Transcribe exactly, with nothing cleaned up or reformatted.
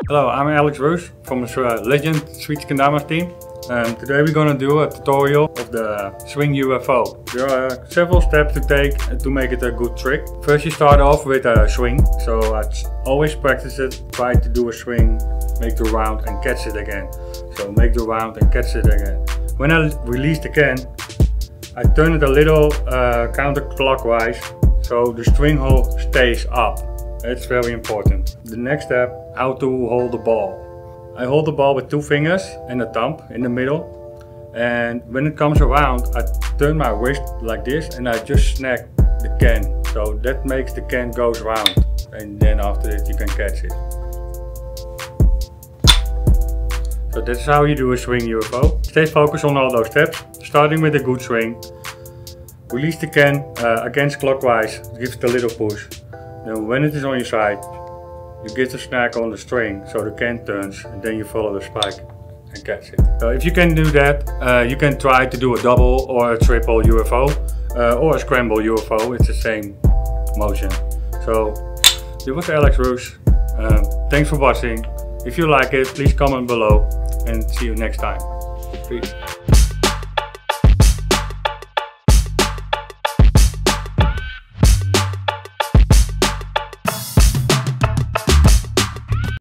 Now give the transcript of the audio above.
Hello, I'm Alex Roos from the uh, Legend Sweet Kendamas team. And today we're going to do a tutorial of the swing U F O. There are several steps to take to make it a good trick. First you start off with a swing. So I always practice it, try to do a swing, make the round and catch it again. So make the round and catch it again. When I release the can, I turn it a little uh, counterclockwise so the string hole stays up. It's very important. The next step, how to hold the ball. I hold the ball with two fingers and a thumb in the middle, and when it comes around I turn my wrist like this and I just snag the can, so that makes the can goes round, and then after that you can catch it. So that's how you do a swing U F O. Stay focused on all those steps, starting with a good swing. Release the can uh, against clockwise, give it a little push. Then when it is on your side, you get the snag on the string so the can turns, and then you follow the spike and catch it. So if you can do that, uh, you can try to do a double or a triple U F O uh, or a scramble U F O. It's the same motion. So this was Alex Roos. Um, thanks for watching. If you like it, please comment below and see you next time. Peace.